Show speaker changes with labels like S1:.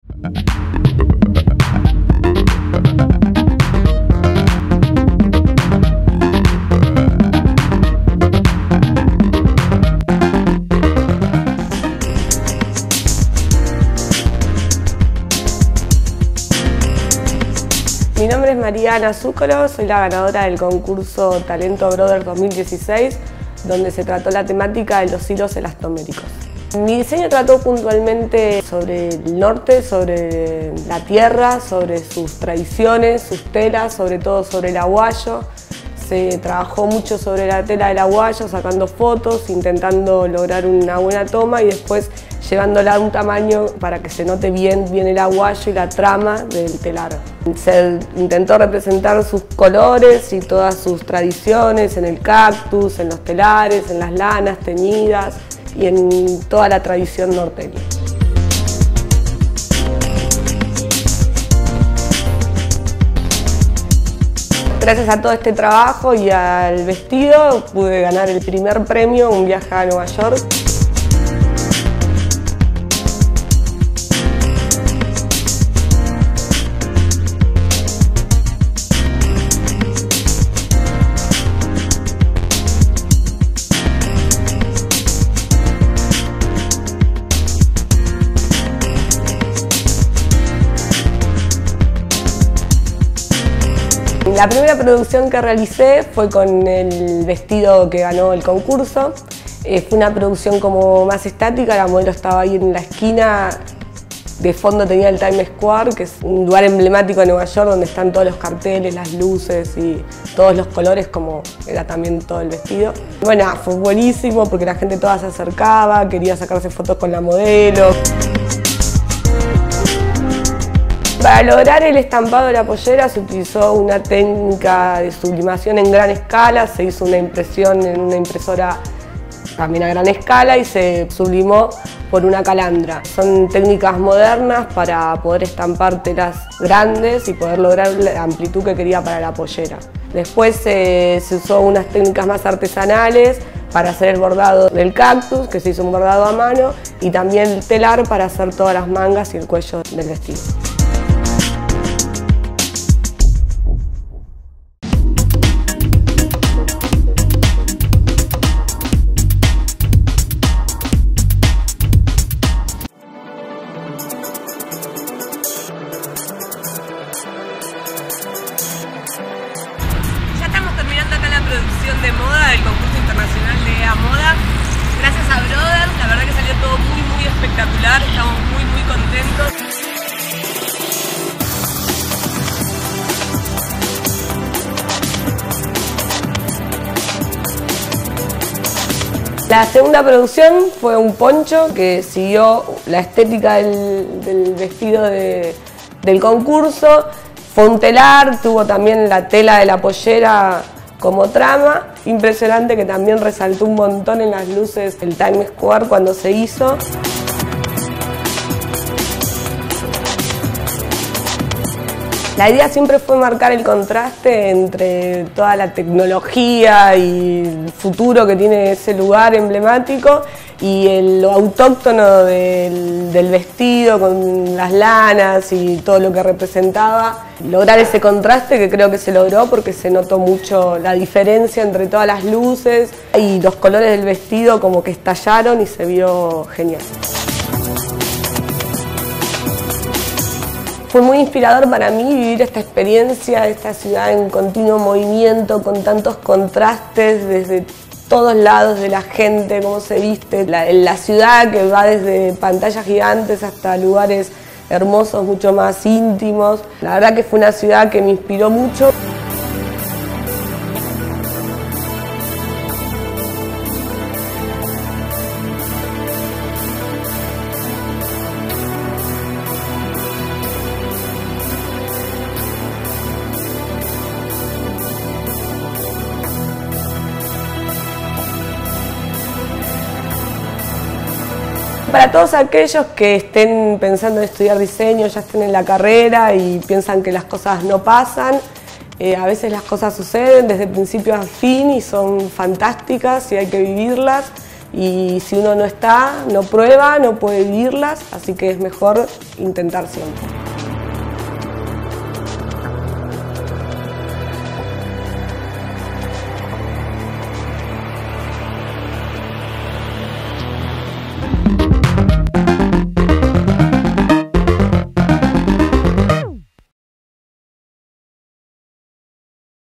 S1: Mi nombre es Mariana Zúcolo, soy la ganadora del concurso Talento Brothers 2016, donde se trató la temática de los hilos elastoméricos. Mi diseño trató puntualmente sobre el norte, sobre la tierra, sobre sus tradiciones, sus telas, sobre todo sobre el aguayo. Se trabajó mucho sobre la tela del aguayo, sacando fotos, intentando lograr una buena toma y después llevándola a un tamaño para que se note bien el aguayo y la trama del telar. Se intentó representar sus colores y todas sus tradiciones en el cactus, en los telares, en las lanas teñidas y en toda la tradición norteña. Gracias a todo este trabajo y al vestido pude ganar el primer premio, un viaje a Nueva York. La primera producción que realicé fue con el vestido que ganó el concurso. Fue una producción como más estática, la modelo estaba ahí en la esquina, de fondo tenía el Times Square, que es un lugar emblemático de Nueva York donde están todos los carteles, las luces y todos los colores, como era también todo el vestido. Bueno, fue buenísimo porque la gente toda se acercaba, quería sacarse fotos con la modelo. Para lograr el estampado de la pollera se utilizó una técnica de sublimación en gran escala, se hizo una impresión en una impresora también a gran escala y se sublimó por una calandra. Son técnicas modernas para poder estampar telas grandes y poder lograr la amplitud que quería para la pollera. Después se usó unas técnicas más artesanales para hacer el bordado del cactus, que se hizo un bordado a mano, y también el telar para hacer todas las mangas y el cuello del vestido.
S2: Producción de moda del concurso internacional de EA Moda. Gracias a Brothers, la verdad que salió todo muy espectacular, estamos muy contentos.
S1: La segunda producción fue un poncho que siguió la estética del vestido del concurso. Fue un telar, tuvo también la tela de la pollera como trama, impresionante, que también resaltó un montón en las luces del Times Square cuando se hizo. La idea siempre fue marcar el contraste entre toda la tecnología y el futuro que tiene ese lugar emblemático y lo autóctono del vestido con las lanas y todo lo que representaba. Lograr ese contraste que creo que se logró porque se notó mucho la diferencia entre todas las luces y los colores del vestido como que estallaron y se vio genial. Fue muy inspirador para mí vivir esta experiencia de esta ciudad en continuo movimiento, con tantos contrastes desde todos lados de la gente, cómo se viste, la ciudad que va desde pantallas gigantes hasta lugares hermosos, mucho más íntimos. La verdad que fue una ciudad que me inspiró mucho. Para todos aquellos que estén pensando en estudiar diseño, ya estén en la carrera y piensan que las cosas no pasan, a veces las cosas suceden desde principio a fin y son fantásticas y hay que vivirlas. y si uno no está, no prueba, no puede vivirlas, así que es mejor intentar siempre.